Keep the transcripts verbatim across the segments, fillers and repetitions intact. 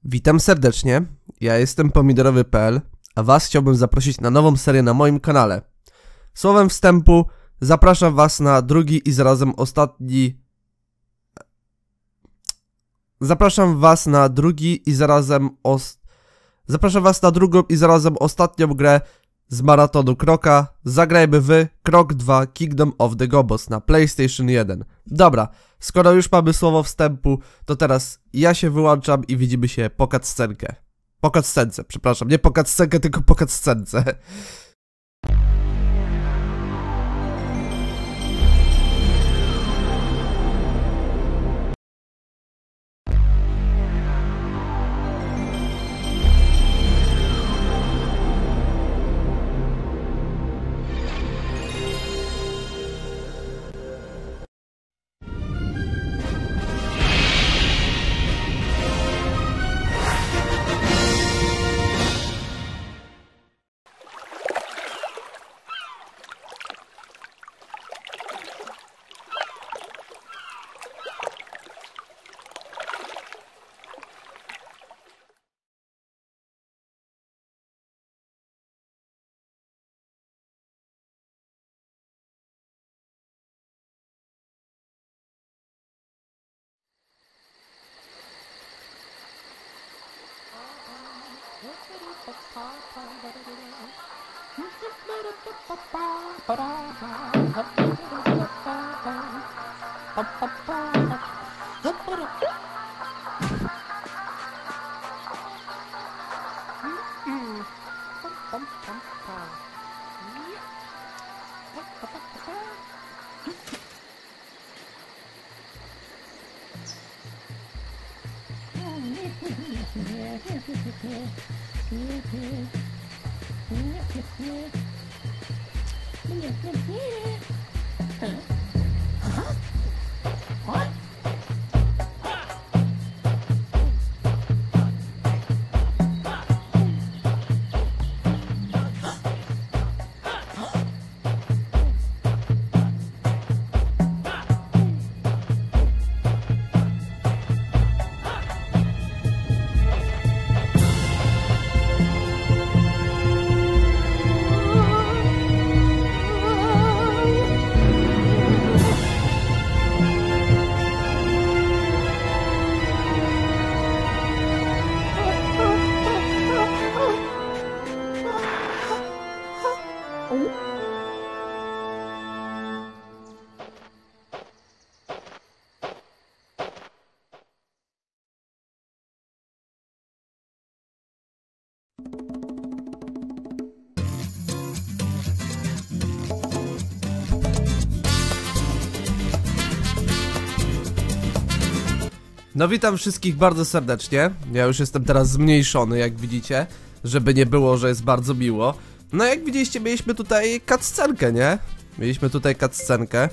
Witam serdecznie, ja jestem pomidorowy kropka p l, a was chciałbym zaprosić na nową serię na moim kanale. Słowem wstępu zapraszam was na drugi i zarazem ostatni... Zapraszam was na drugi i zarazem os... Zapraszam was na drugą i zarazem ostatnią grę z maratonu Kroka. Zagrajmy w Krok dwa Kingdom of the Gobos na PlayStation jeden. Dobra, skoro już mamy słowo wstępu, to teraz ja się wyłączam i widzimy się po cutscenkę. Po cutscence, przepraszam, nie po cutscenkę, tylko po cutscence. No witam wszystkich bardzo serdecznie. Ja już jestem teraz zmniejszony, jak widzicie, żeby nie było, że jest bardzo miło. No jak widzieliście, mieliśmy tutaj cutscenkę, nie? Mieliśmy tutaj cutscenkę,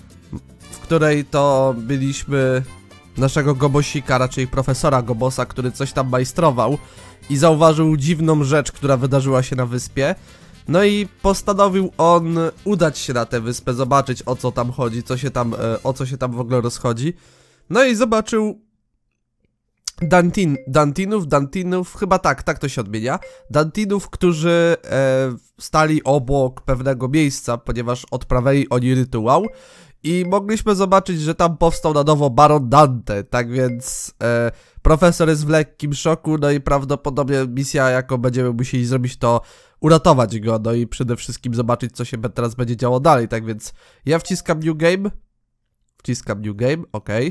w której to byliśmy naszego Gobosika, raczej profesora Gobosa, który coś tam majstrował i zauważył dziwną rzecz, która wydarzyła się na wyspie. No i postanowił on udać się na tę wyspę, zobaczyć, o co tam chodzi, co się tam, o co się tam w ogóle rozchodzi. No i zobaczył Dantin, Dantinów, Dantinów, chyba tak, tak to się odmienia. Dantinów, którzy e, stali obok pewnego miejsca, ponieważ odprawili oni rytuał. I mogliśmy zobaczyć, że tam powstał na nowo Baron Dante, tak więc e, profesor jest w lekkim szoku, no i prawdopodobnie misja, jaką będziemy musieli zrobić, to uratować go, no i przede wszystkim zobaczyć, co się teraz będzie działo dalej, tak więc ja wciskam New Game, wciskam New Game, okej.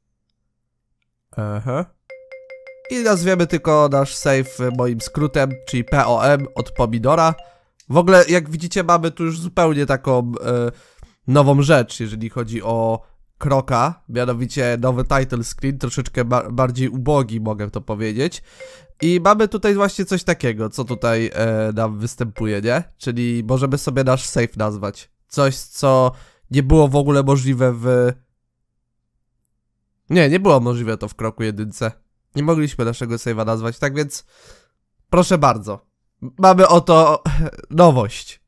Okay. Aha. I nazwiemy tylko nasz save moim skrótem, czyli P O M od pomidora. W ogóle, jak widzicie, mamy tu już zupełnie taką e, nową rzecz, jeżeli chodzi o Kroka. Mianowicie nowy title screen, troszeczkę ba bardziej ubogi, mogę to powiedzieć. I mamy tutaj właśnie coś takiego, co tutaj e, nam występuje, nie? Czyli możemy sobie nasz save nazwać. Coś, co nie było w ogóle możliwe w... Nie, nie było możliwe to w Kroku jedynce. Nie mogliśmy naszego save'a nazwać, tak więc proszę bardzo. Mamy oto nowość.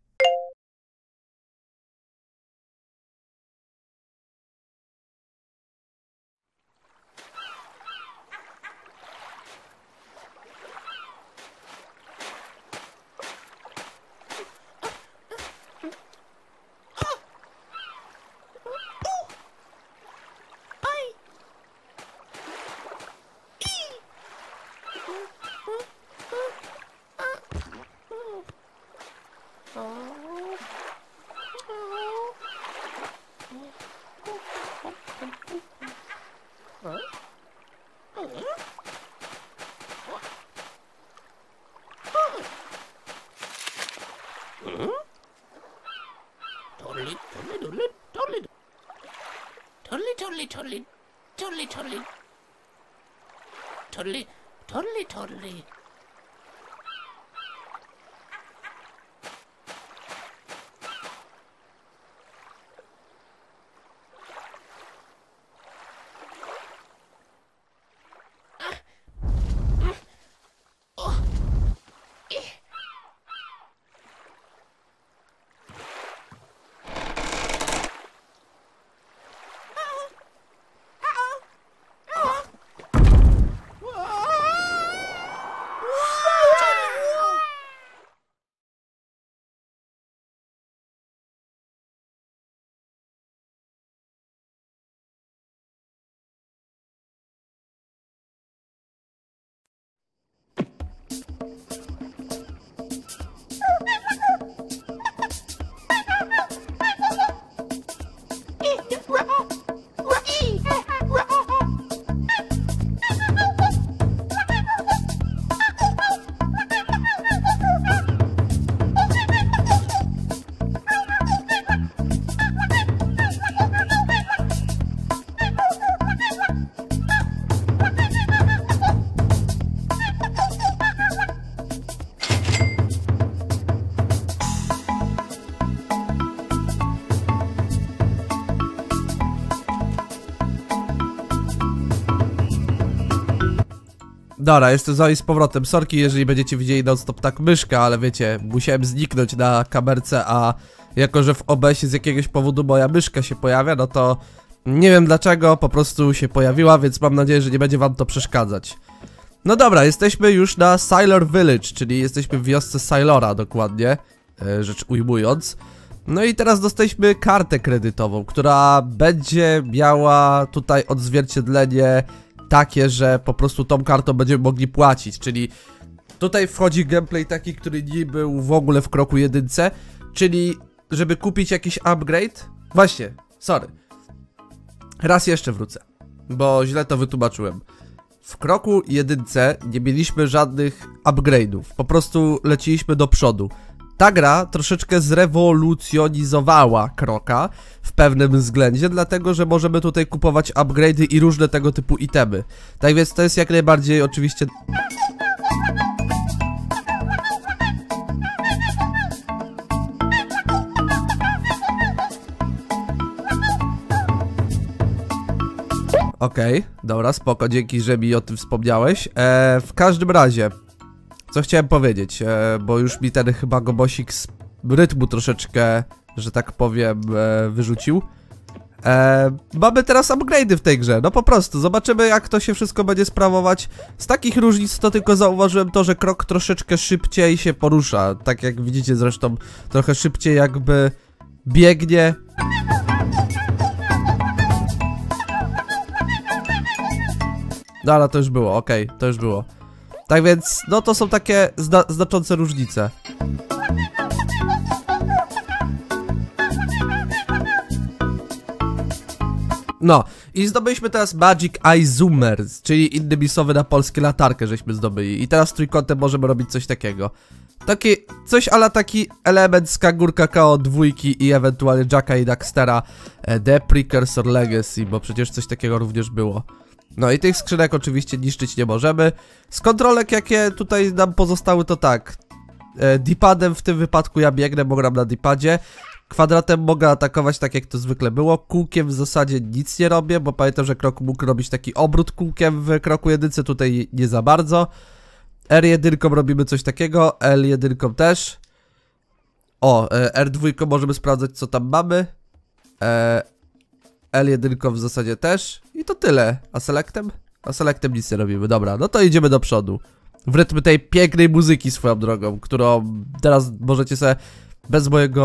toddly. Toddly, toddly, toddly. Dobra, jestem z wami z powrotem. Sorki, jeżeli będziecie widzieli non-stop tak myszkę, ale wiecie, musiałem zniknąć na kamerce, a jako, że w O B S-ie z jakiegoś powodu moja myszka się pojawia, no to nie wiem dlaczego, po prostu się pojawiła, więc mam nadzieję, że nie będzie wam to przeszkadzać. No dobra, jesteśmy już na Sailor Village, czyli jesteśmy w wiosce Sailora dokładnie, e, rzecz ujmując. No i teraz dostaliśmy kartę kredytową, która będzie miała tutaj odzwierciedlenie takie, że po prostu tą kartą będziemy mogli płacić, czyli tutaj wchodzi gameplay taki, który nie był w ogóle w kroku jedynce, czyli żeby kupić jakiś upgrade. Właśnie, sorry. Raz jeszcze wrócę, bo źle to wytłumaczyłem. W kroku jedynce nie mieliśmy żadnych upgrade'ów, po prostu leciliśmy do przodu. Ta gra troszeczkę zrewolucjonizowała kroka w pewnym względzie, dlatego że możemy tutaj kupować upgrade'y i różne tego typu itemy. Tak więc to jest jak najbardziej oczywiście... Okej, okay, dobra, spoko, dzięki, że mi o tym wspomniałeś. Eee, w każdym razie, co chciałem powiedzieć, e, bo już mi ten chyba gobosik z rytmu troszeczkę, że tak powiem, e, wyrzucił. E, mamy teraz upgrade'y w tej grze, no po prostu, zobaczymy jak to się wszystko będzie sprawować. Z takich różnic to tylko zauważyłem to, że krok troszeczkę szybciej się porusza, tak jak widzicie zresztą, trochę szybciej jakby biegnie. No ale to już było, okej, okay, to już było. Tak więc, no to są takie zna znaczące różnice. No, i zdobyliśmy teraz Magic Eye Zoomers, czyli innymi słowy na polskie latarkę żeśmy zdobyli. I teraz trójkątem możemy robić coś takiego. Taki, coś ala taki element z Kangoo Kakao dwójki i ewentualnie Jacka i Daxtera e, The Precursor Legacy, bo przecież coś takiego również było. No i tych skrzynek oczywiście niszczyć nie możemy. Z kontrolek jakie tutaj nam pozostały to tak. E, D-padem w tym wypadku ja biegnę, bo gram na D-padzie. Kwadratem mogę atakować tak jak to zwykle było. Kółkiem w zasadzie nic nie robię, bo pamiętam, że krok mógł robić taki obrót kółkiem w kroku jedynce, tutaj nie za bardzo. R jeden robimy coś takiego, L jeden też. O, e, R dwa możemy sprawdzać co tam mamy. E, L jeden w zasadzie też. I to tyle. A selectem? A selectem nic nie robimy. Dobra, no to idziemy do przodu. W rytm tej pięknej muzyki swoją drogą, którą teraz możecie sobie bez mojego...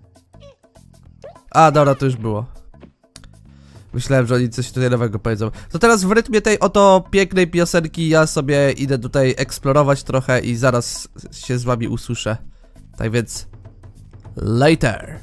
A, dobra, to już było. Myślałem, że oni coś tutaj nowego powiedzą. To teraz w rytmie tej oto pięknej piosenki ja sobie idę tutaj eksplorować trochę i zaraz się z wami usłyszę. Tak więc... Later!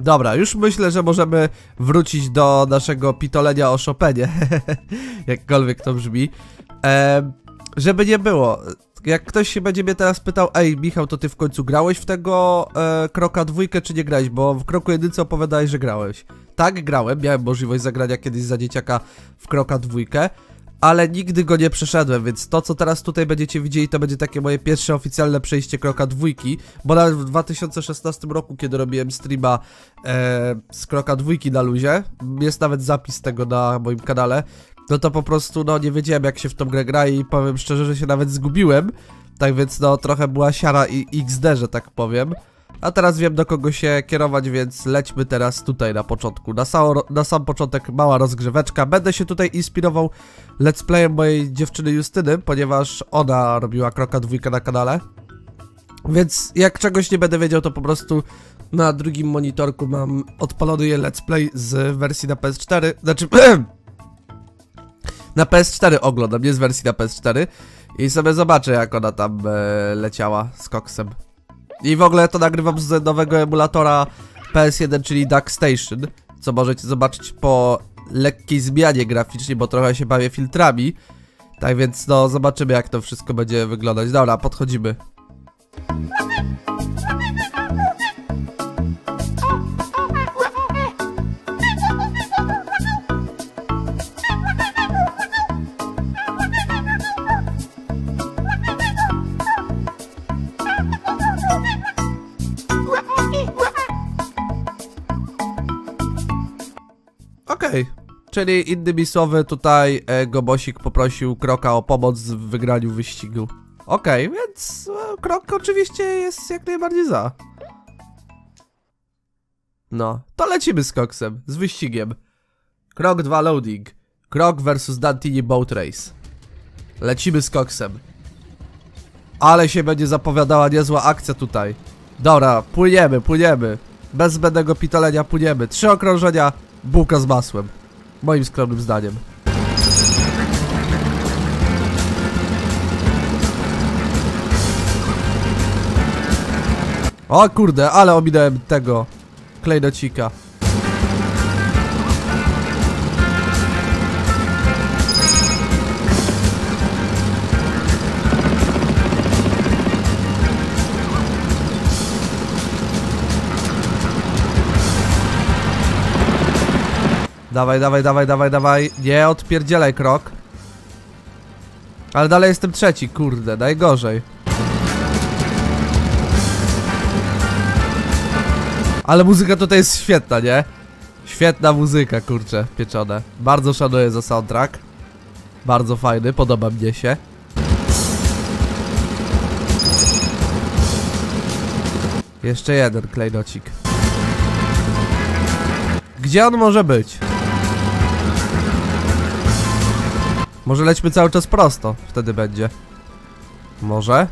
Dobra, już myślę, że możemy wrócić do naszego pitolenia o Chopinie. Jakkolwiek to brzmi. Eee, żeby nie było. Jak ktoś się będzie mnie teraz pytał, ej Michał, to ty w końcu grałeś w tego e, Kroka dwójkę, czy nie grałeś? Bo w Kroku jedynce opowiadałeś, że grałeś. Tak, grałem, miałem możliwość zagrania kiedyś za dzieciaka w Kroka dwójkę, ale nigdy go nie przeszedłem, więc to, co teraz tutaj będziecie widzieli, to będzie takie moje pierwsze oficjalne przejście Kroka dwójki, bo nawet w dwa tysiące szesnastym roku, kiedy robiłem streama e, z Kroka dwójki na luzie, jest nawet zapis tego na moim kanale, no to po prostu, no nie wiedziałem, jak się w tą grę gra i powiem szczerze, że się nawet zgubiłem, tak więc no trochę była siara i X D, że tak powiem. A teraz wiem, do kogo się kierować, więc lećmy teraz tutaj na początku. Na, sam, na sam początek mała rozgrzeweczka. Będę się tutaj inspirował let's playem mojej dziewczyny Justyny, ponieważ ona robiła Kroka dwójkę na kanale. Więc jak czegoś nie będę wiedział, to po prostu na drugim monitorku mam odpalony let's play z wersji na P S cztery. Znaczy... na P S cztery oglądam, nie z wersji na P S cztery. I sobie zobaczę, jak ona tam e, leciała z koksem. I w ogóle to nagrywam z nowego emulatora P S jeden, czyli DuckStation, co możecie zobaczyć po lekkiej zmianie graficznie, bo trochę się bawię filtrami. Tak więc no, zobaczymy, jak to wszystko będzie wyglądać. Dobra, podchodzimy. Okej, okay. Czyli innymi słowy tutaj e, Gobosik poprosił Kroka o pomoc w wygraniu wyścigu. Okej, okay, więc e, Krok oczywiście jest jak najbardziej za. No, to lecimy z koksem, z wyścigiem. Krok dwa loading. Krok versus Dantini Boat Race. Lecimy z koksem. Ale się będzie zapowiadała niezła akcja tutaj. Dobra, płyniemy, płyniemy. Bez zbędnego pitolenia płyniemy. Trzy okrążenia. Bułka z masłem. Moim skromnym zdaniem. O kurde, ale ominąłem tego klejnocika. Dawaj, dawaj, dawaj, dawaj, dawaj. Nie odpierdzielaj, Krok. Ale dalej jestem trzeci, kurde, najgorzej. Ale muzyka tutaj jest świetna, nie? Świetna muzyka, kurczę, pieczone. Bardzo szanuję za soundtrack. Bardzo fajny, podoba mnie się. Jeszcze jeden klejnocik. Gdzie on może być? Może lećmy cały czas prosto, wtedy będzie. Może?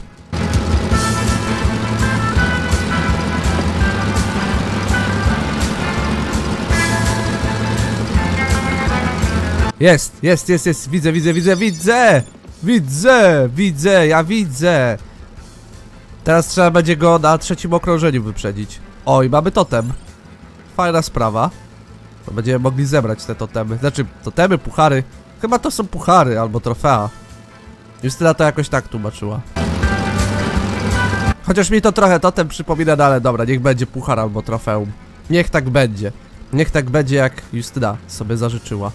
Jest, jest, jest, jest, widzę, widzę, widzę, widzę! Widzę, widzę, ja widzę! Teraz trzeba będzie go na trzecim okrążeniu wyprzedzić. Oj, mamy totem. Fajna sprawa. To będziemy mogli zebrać te totemy. Znaczy, totemy, puchary. Chyba to są puchary albo trofea. Justyna to jakoś tak tłumaczyła. Chociaż mi to trochę totem przypomina, no ale dobra, niech będzie puchar albo trofeum. Niech tak będzie. Niech tak będzie, jak Justyna sobie zażyczyła.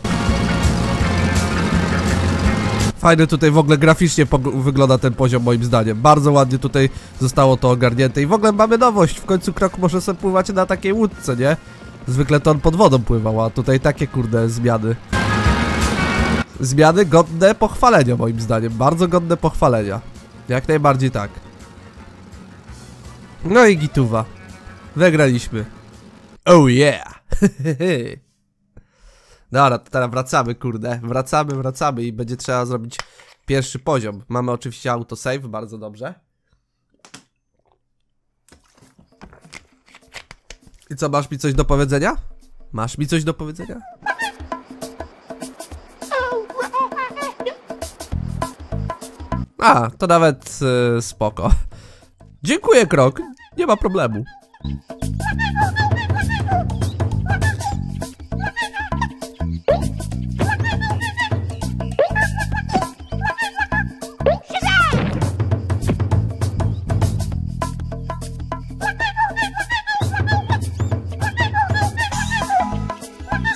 Fajny tutaj w ogóle graficznie wygląda ten poziom, moim zdaniem. Bardzo ładnie tutaj zostało to ogarnięte. I w ogóle mamy nowość. W końcu Krok może sobie pływać na takiej łódce, nie? Zwykle to on pod wodą pływał, a tutaj takie kurde zmiany. Zmiany godne pochwalenia, moim zdaniem. Bardzo godne pochwalenia. Jak najbardziej tak. No i gituwa. Wygraliśmy. Oh yeah! Dobra, to teraz wracamy, kurde. Wracamy, wracamy i będzie trzeba zrobić pierwszy poziom. Mamy oczywiście autosave, bardzo dobrze. I co, masz mi coś do powiedzenia? Masz mi coś do powiedzenia? A, to nawet yy, spoko. Dziękuję, Krok. Nie ma problemu.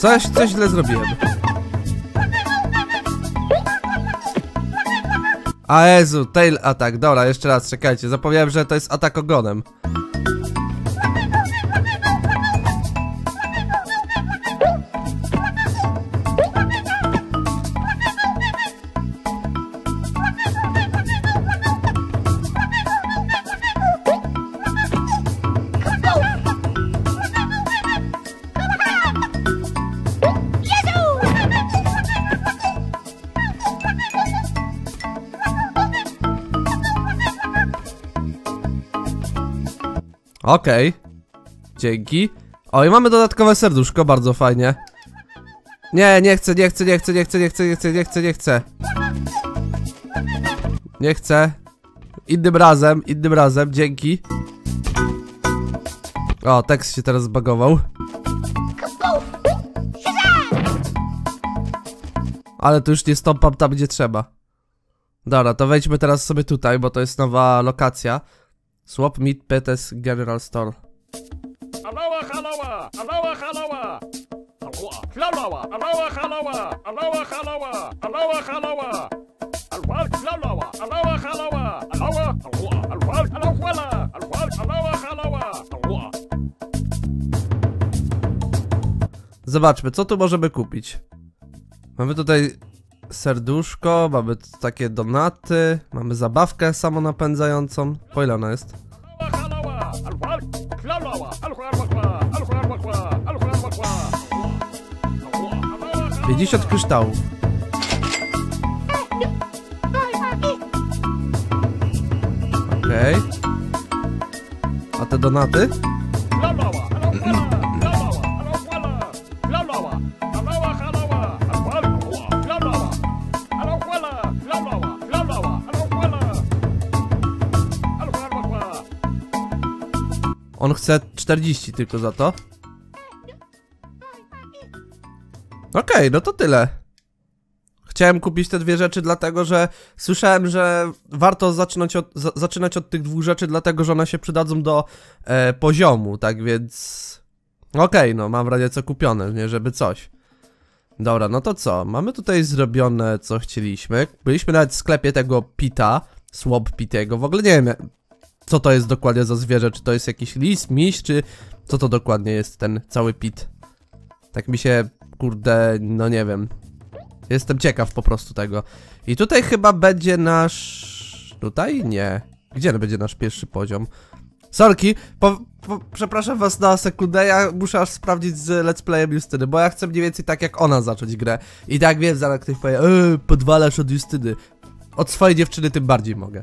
Coś, coś źle zrobiłem. A Jezu, tail attack, dobra, jeszcze raz, czekajcie, zapomniałem, że to jest atak ogonem. Okej. Okay. Dzięki. O, i mamy dodatkowe serduszko, bardzo fajnie. Nie, nie chcę, nie chcę, nie chcę, nie chcę, nie chcę, nie chcę, nie chcę, nie chcę. Nie chcę. Innym razem, innym razem, dzięki. O, tekst się teraz zbagował. Ale to już nie stąpam tam, gdzie trzeba. Dobra, to wejdźmy teraz sobie tutaj, bo to jest nowa lokacja. Swap Meat Petes General Store. Aloha halawa, aloha halawa. Aloha, aloha halawa, aloha halawa, aloha halawa. Alwal aloha, aloha halawa, aloha, alwal aloha, alwal aloha halawa, aloha. Zobaczmy, co tu możemy kupić. Mamy tutaj serduszko, mamy takie donaty, mamy zabawkę samonapędzającą. Po ile ona jest? pięćdziesiąt kryształów. Okej. Okay. A te donaty? On chce czterdzieści tylko za to. Okej, okay, no to tyle. Chciałem kupić te dwie rzeczy dlatego, że słyszałem, że warto zaczynać od, za, zaczynać od tych dwóch rzeczy, dlatego, że one się przydadzą do e, poziomu, tak więc... Okej, okay, no mam w razie co kupione, nie, żeby coś. Dobra, no to co? Mamy tutaj zrobione, co chcieliśmy. Byliśmy nawet w sklepie tego Pita, Swap Pitego, w ogóle nie wiem, co to jest dokładnie za zwierzę, czy to jest jakiś lis, miś, czy co to dokładnie jest ten cały Pit. Tak mi się, kurde, no nie wiem. Jestem ciekaw po prostu tego. I tutaj chyba będzie nasz... Tutaj? Nie. Gdzie będzie nasz pierwszy poziom? Sorki, po, po, przepraszam was na sekundę, ja muszę aż sprawdzić z let's playem Justyny, bo ja chcę mniej więcej tak jak ona zacząć grę. I tak wiem, zaraz ktoś powie, eee, podwalasz od Justyny. Od swojej dziewczyny tym bardziej mogę.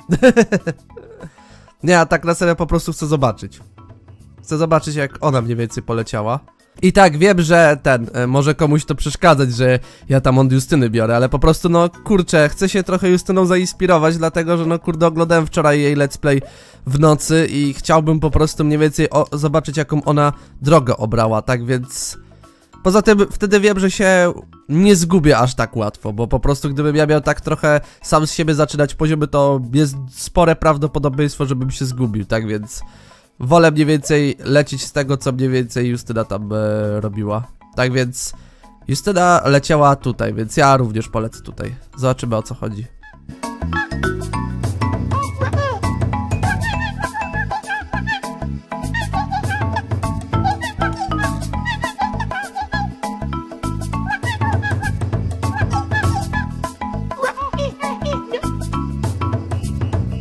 Nie, a tak na serio po prostu chcę zobaczyć. Chcę zobaczyć, jak ona mniej więcej poleciała. I tak, wiem, że ten, e, może komuś to przeszkadzać, że ja tam od Justyny biorę, ale po prostu, no, kurczę, chcę się trochę Justyną zainspirować, dlatego, że, no, kurde, oglądałem wczoraj jej let's play w nocy i chciałbym po prostu mniej więcej o, zobaczyć, jaką ona drogę obrała, tak więc... Poza tym, wtedy wiem, że się nie zgubię aż tak łatwo, bo po prostu gdybym ja miał tak trochę sam z siebie zaczynać poziomy, to jest spore prawdopodobieństwo, żebym się zgubił, tak więc... Wolę mniej więcej lecieć z tego, co mniej więcej Justyna tam e, robiła. Tak więc Justyna leciała tutaj, więc ja również polecę tutaj. Zobaczymy, o co chodzi.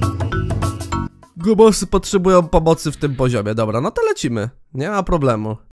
Gubosy potrzebują pomocy w tym poziomie. Dobra, no to lecimy. Nie ma problemu.